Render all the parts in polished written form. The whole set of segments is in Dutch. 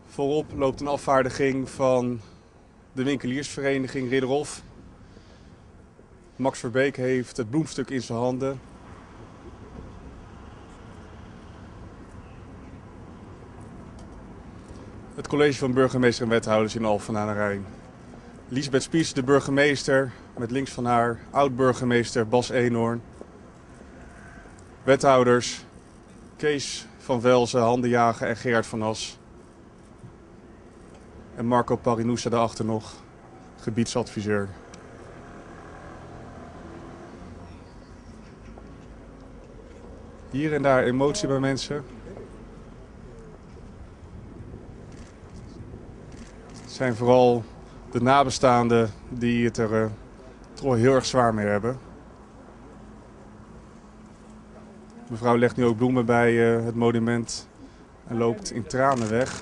Voorop loopt een afvaardiging van de winkeliersvereniging Ridderhof. Max Verbeek heeft het bloemstuk in zijn handen. Het college van burgemeester en wethouders in Alphen aan den Rijn. Liesbeth Spies, de burgemeester, met links van haar oud-burgemeester Bas Eenhoorn. Wethouders Kees van Velzen, Handenjager en Gerard van As. En Marco Parinousa daarachter nog, gebiedsadviseur. Hier en daar emotie bij mensen. Het zijn vooral de nabestaanden die het er toch wel heel erg zwaar mee hebben. Mevrouw legt nu ook bloemen bij het monument en loopt in tranen weg.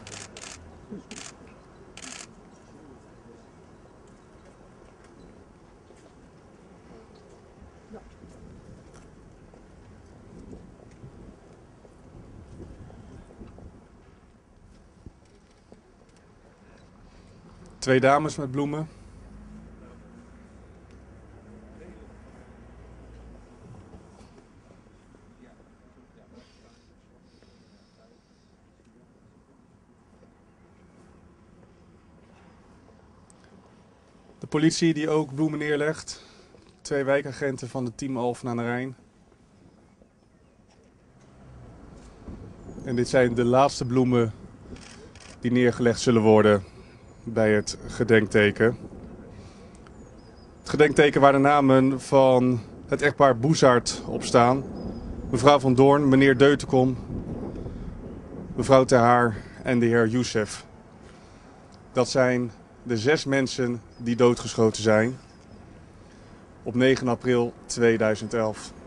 Twee dames met bloemen. De politie die ook bloemen neerlegt. Twee wijkagenten van het team Alphen aan den Rijn. En dit zijn de laatste bloemen die neergelegd zullen worden bij het gedenkteken. Het gedenkteken waar de namen van het echtpaar Boezard op staan. Mevrouw van Doorn, meneer Deutenkom, mevrouw Ter Haar en de heer Youssef. Dat zijn de 6 mensen die doodgeschoten zijn op 9 april 2011.